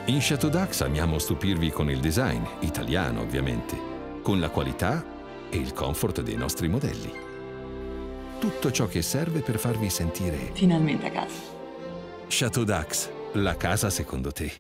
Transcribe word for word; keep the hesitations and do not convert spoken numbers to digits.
In Chateau Dax amiamo stupirvi con il design, italiano ovviamente, con la qualità e il comfort dei nostri modelli. Tutto ciò che serve per farvi sentire finalmente a casa. Chateau Dax, la casa secondo te.